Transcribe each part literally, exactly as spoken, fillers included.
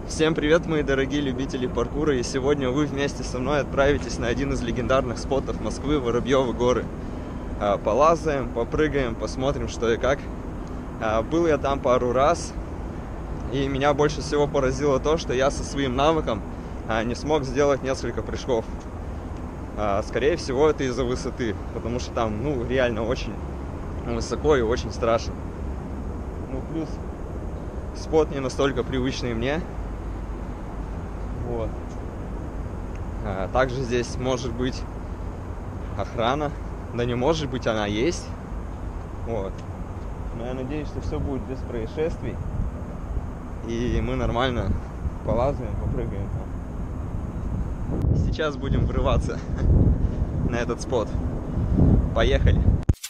Всем привет, мои дорогие любители паркура, и сегодня вы вместе со мной отправитесь на один из легендарных спотов Москвы, Воробьевы горы. Полазаем, попрыгаем, посмотрим, что и как. Был я там пару раз, и меня больше всего поразило то, что я со своим навыком не смог сделать несколько прыжков. Скорее всего, это из-за высоты, потому что там, ну, реально очень высоко и очень страшно. Ну, плюс спот не настолько привычный мне. Вот. А, также здесь может быть охрана. Да не может быть, она есть. Вот. Но я надеюсь, что все будет без происшествий. И мы нормально полазаем, попрыгаем. Сейчас будем врываться на этот спот. Поехали!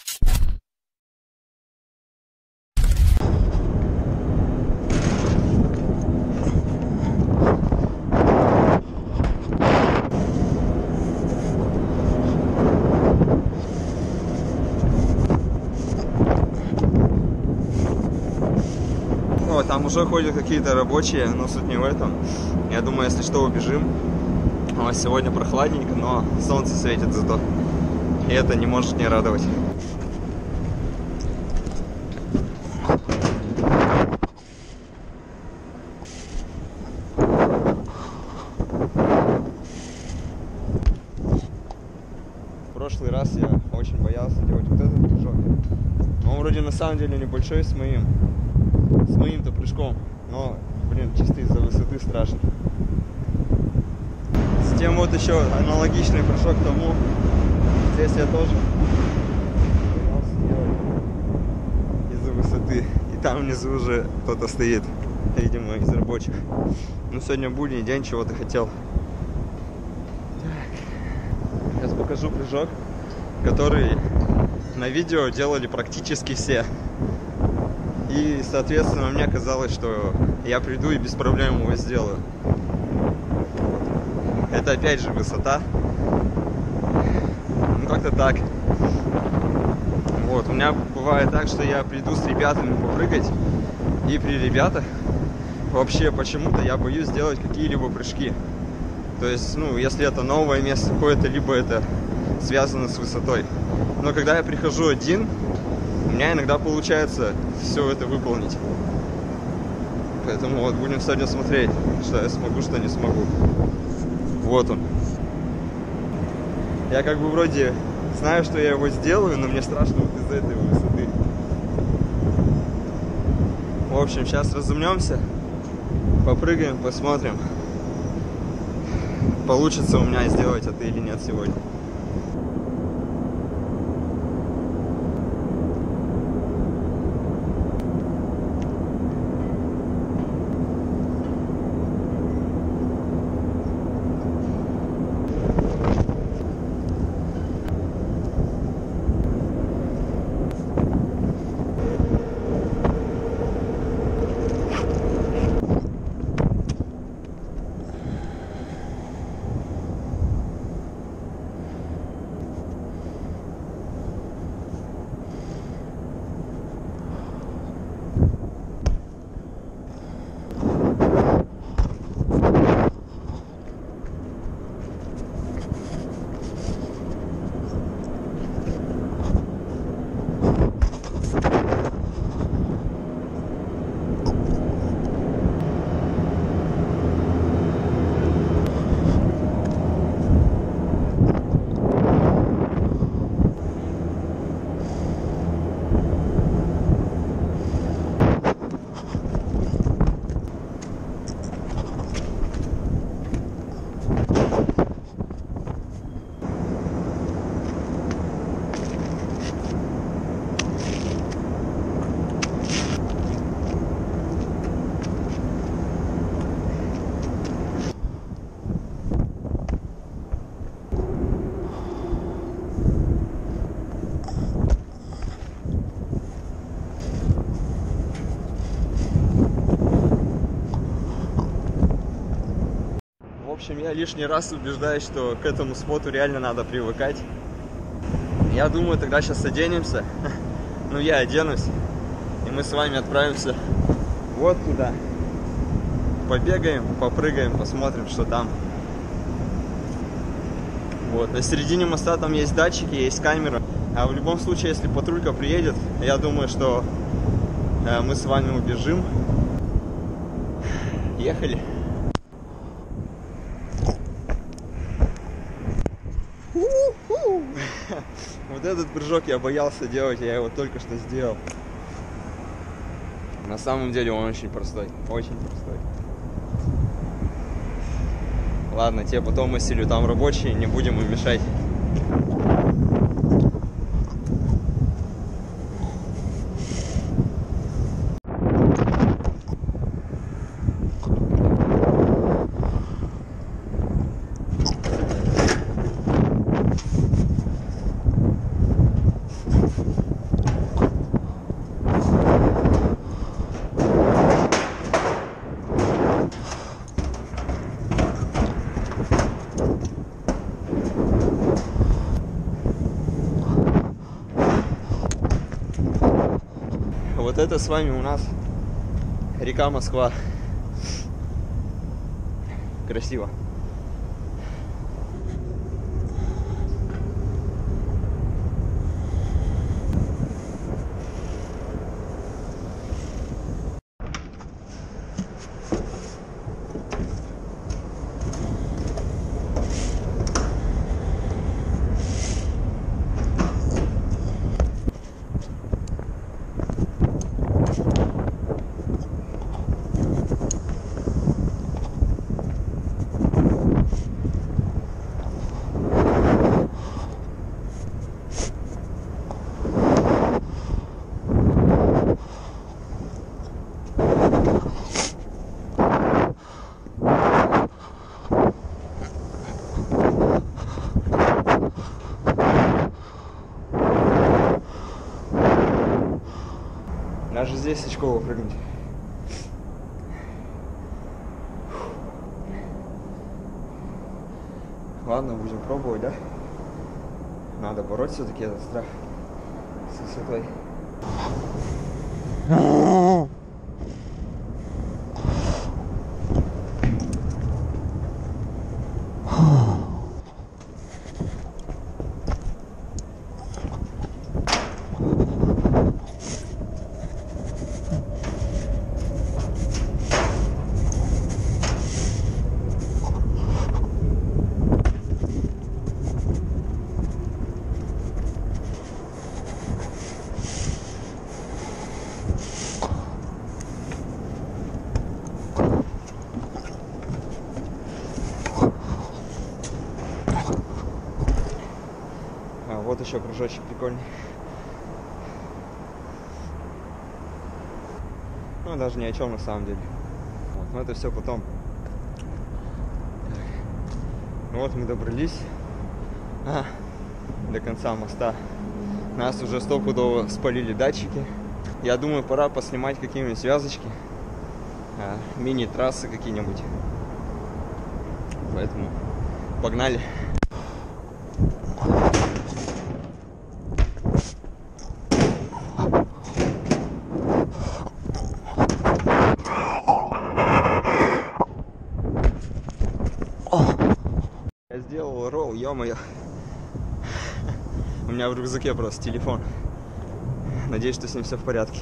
Там уже ходят какие-то рабочие, но суть не в этом. Я думаю, если что, убежим. Сегодня прохладненько, но солнце светит зато. И это не может не радовать. В прошлый раз я очень боялся делать вот этот прыжок. Но он вроде на самом деле небольшой с моим. С моим-то прыжком, но, блин, чисто из-за высоты страшно. С тем вот еще аналогичный прыжок тому. Здесь я тоже боялся делать из-за высоты. И там внизу уже кто-то стоит, видимо, из рабочих. Ну, сегодня будний день, чего ты хотел. Так. Сейчас покажу прыжок, который на видео делали практически все. И, соответственно, мне казалось, что я приду и без проблем его сделаю. Это опять же высота. Ну, как-то так. Вот, у меня бывает так, что я приду с ребятами попрыгать, и при ребятах вообще почему-то я боюсь сделать какие-либо прыжки. То есть, ну, если это новое место какое-то, либо это связано с высотой. Но когда я прихожу один, у меня иногда получается все это выполнить. Поэтому вот будем сегодня смотреть, что я смогу, что не смогу. Вот он. Я как бы вроде знаю, что я его сделаю, но мне страшно вот из-за этой высоты. В общем, сейчас разомнемся, попрыгаем, посмотрим, получится у меня сделать это или нет сегодня. В общем, я лишний раз убеждаюсь, что к этому споту реально надо привыкать. Я думаю, тогда сейчас оденемся. Ну, я оденусь, и мы с вами отправимся вот туда. побегаем, попрыгаем, посмотрим, что там. Вот, на середине моста там есть датчики, есть камера. А в любом случае, если патрулька приедет, я думаю, что э, мы с вами убежим. Ехали. Вот этот прыжок я боялся делать, я его только что сделал. На самом деле он очень простой, очень простой. Ладно, тебе потом осилю, там рабочие, не будем им мешать. Вот это с вами у нас река Москва. Красиво. Даже здесь очково прыгнуть. Ладно, будем пробовать, да? Надо бороть все-таки этот страх с высотой. Вот еще кружочек прикольный. Ну, даже ни о чем на самом деле. Вот, но это все потом. Ну вот мы добрались а, до конца моста. Нас уже стопудово спалили датчики. Я думаю, пора поснимать какие-нибудь связочки, а, мини-трассы какие-нибудь. Поэтому погнали. Я сделал ролл, ё-моё. У меня в рюкзаке просто телефон. Надеюсь, что с ним все в порядке.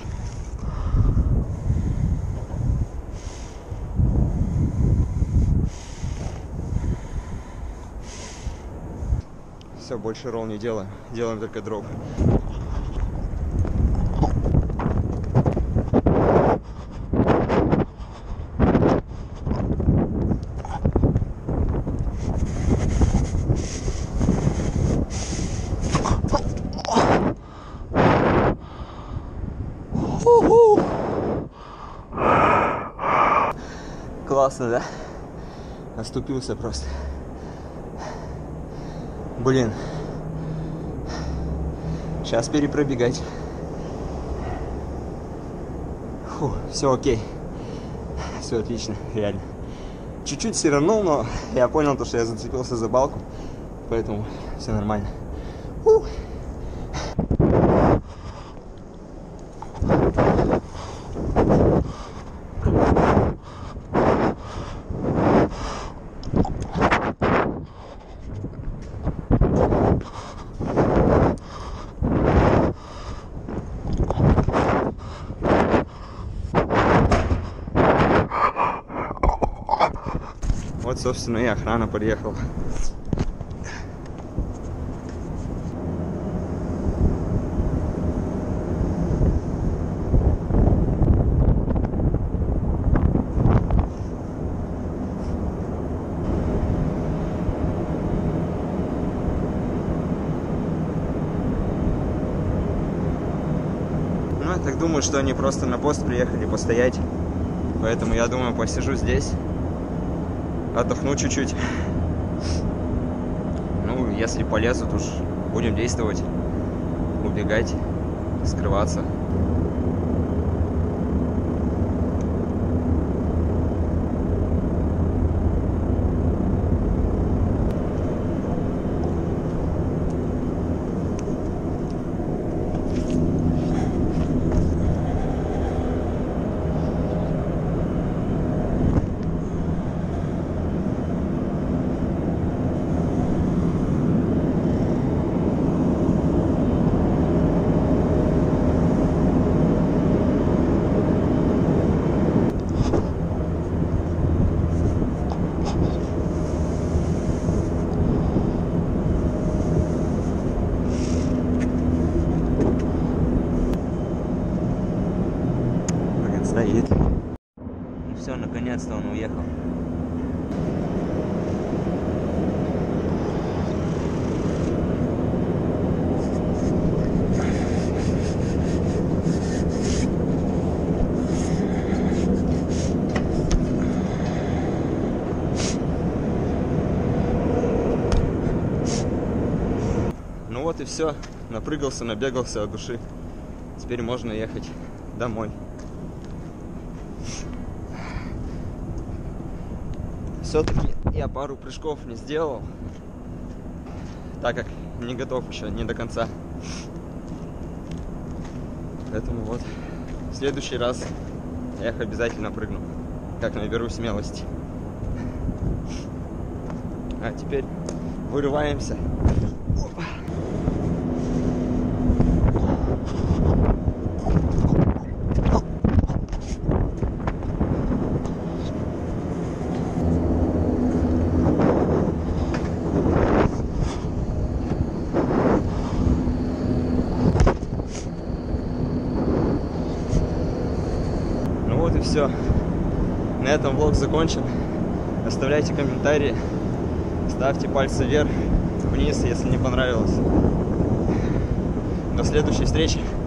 Все, больше ролл не делаем. Делаем только дроп. Классно, да? Оступился просто. Блин. Сейчас перепробегать. Фу, все окей. Все отлично, реально. Чуть-чуть все равно, но я понял, то, что я зацепился за балку. Поэтому все нормально. Фу. Вот, собственно, и охрана приехала. Ну, я так думаю, что они просто на пост приехали постоять. Поэтому я думаю, посижу здесь, отдохну чуть-чуть. Ну, если полезут, уж будем действовать, убегать, скрываться. Стоит. Ну все, наконец-то он уехал. Ну вот и все. Напрыгался, набегался от души. Теперь можно ехать домой. Все-таки я пару прыжков не сделал, так как не готов еще, не до конца. Поэтому вот, в следующий раз я их обязательно прыгну, как наберу смелости. А теперь вырываемся. Опа. Вот и все. На этом влог закончен. Оставляйте комментарии, ставьте пальцы вверх, вниз, если не понравилось. До следующей встречи.